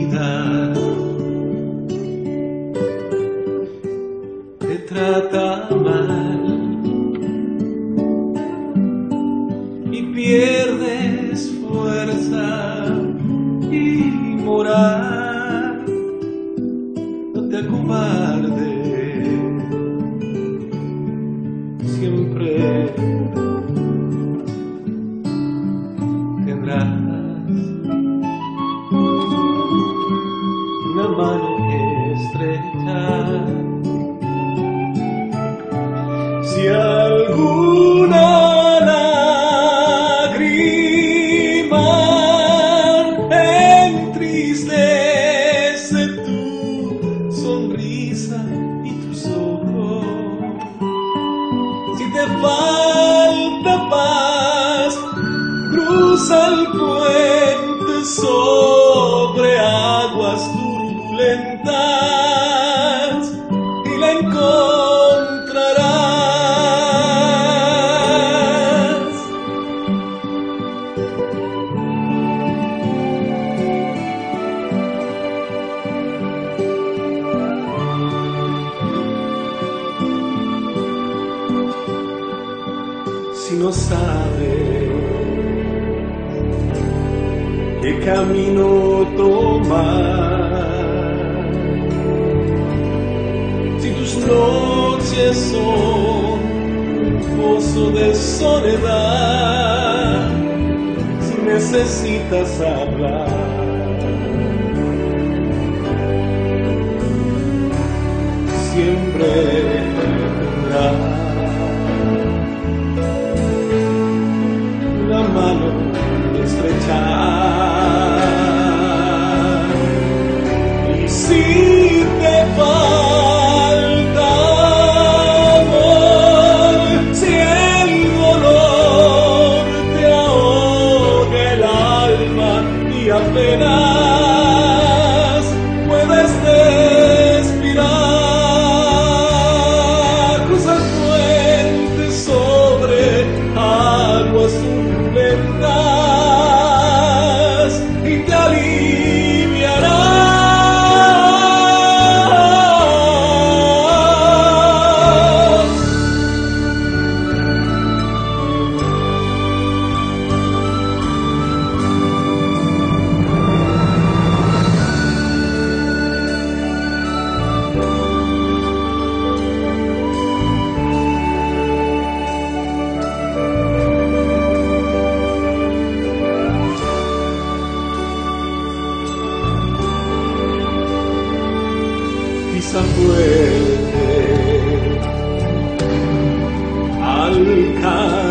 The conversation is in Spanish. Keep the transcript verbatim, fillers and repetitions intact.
vida te trata mal y pierdes fuerza y moral. No te acobardes, siempre tendrás una mano estrecha. Si alguna lágrima entristece tu sonrisa y tus ojos, si te falta paz, cruza el puente sobre aguas turbulentas y la encontrarás. Si no sabes qué camino tomar, si tus noches son un pozo de soledad, si necesitas hablar, siempre tendrás la mano estrechar. Y si te falta amor, si el dolor te ahoga el alma y apenas puedes respirar, cruza el puente sobre aguas turbulentas y te aliviarás. Pisa fuerte al caer.